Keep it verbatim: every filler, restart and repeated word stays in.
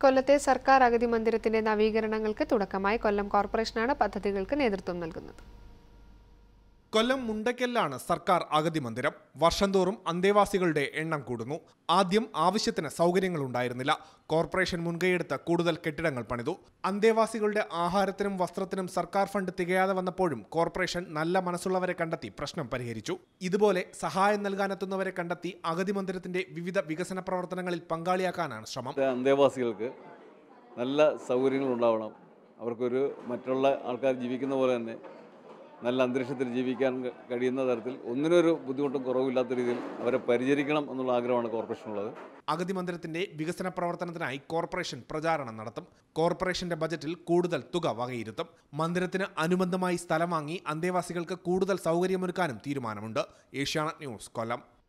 കൊല്ലത്തെ സർക്കാർ അഗതി മന്ദിരത്തിന്റെ നവീകരണങ്ങൾക്ക് തുടക്കമായി. കൊല്ലം കോർപ്പറേഷനാണ് പദ്ധതികൾക്ക് നേതൃത്വം നൽകുന്നത്. കൊല്ലം മുണ്ടയ്ക്കലിലാണ് സർക്കാർ അഗതി മന്ദിരം. വർഷം തോറും അന്തേവാസികളുടെ എണ്ണം കൂടുന്നു. ആദ്യം ആവശ്യത്തിന് സൗകര്യങ്ങൾ ഉണ്ടായിരുന്നില്ല. കോർപ്പറേഷൻ മുൻകൈയെടുത്ത് കൂടുതൽ കെട്ടിടങ്ങൾ പണിതു. അന്തേവാസികളുടെ ആഹാരത്തിനും വസ്ത്രത്തിനും സർക്കാർ ഫണ്ട് തികയാതെ വന്നപ്പോഴും കോർപ്പറേഷൻ നല്ല മനസ്സുള്ളവരെ കണ്ടെത്തി പ്രശ്നം പരിഹരിച്ചു. ഇതുപോലെ സഹായം നൽകാനെത്തുന്നവരെ കണ്ടെത്തി അഗതി മന്ദിരത്തിന്റെ വിവിധ വികസന പ്രവർത്തനങ്ങളിൽ പങ്കാളിയാക്കാനാണ് ശ്രമം. അന്തേവാസികൾക്ക് നല്ല സൗകര്യങ്ങൾ ഉണ്ടാവണം. അവർക്കൊരു മറ്റുള്ള ആൾക്കാർ ജീവിക്കുന്ന പോലെ തന്നെ നല്ല അന്തരീക്ഷത്തിൽ ജീവിക്കാൻ കഴിയുന്ന തരത്തിൽ ഒന്നിനൊരു ബുദ്ധിമുട്ടും കുറവില്ലാത്ത രീതിയിൽ അവരെ പരിചരിക്കണം എന്നുള്ള ആഗ്രഹമാണ് കോർപ്പറേഷനുള്ളത്. അഗതി മന്ദിരത്തിന്റെ വികസന പ്രവർത്തനത്തിനായി കോർപ്പറേഷൻ പ്രചാരണം നടത്തും. കോർപ്പറേഷന്റെ ബജറ്റിൽ കൂടുതൽ തുക വകയിരുത്തും. മന്ദിരത്തിന് അനുബന്ധമായി സ്ഥലം വാങ്ങി അന്തേവാസികൾക്ക് കൂടുതൽ സൗകര്യമൊരുക്കാനും തീരുമാനമുണ്ട്. ഏഷ്യാനെറ്റ് ന്യൂസ്, കൊല്ലം.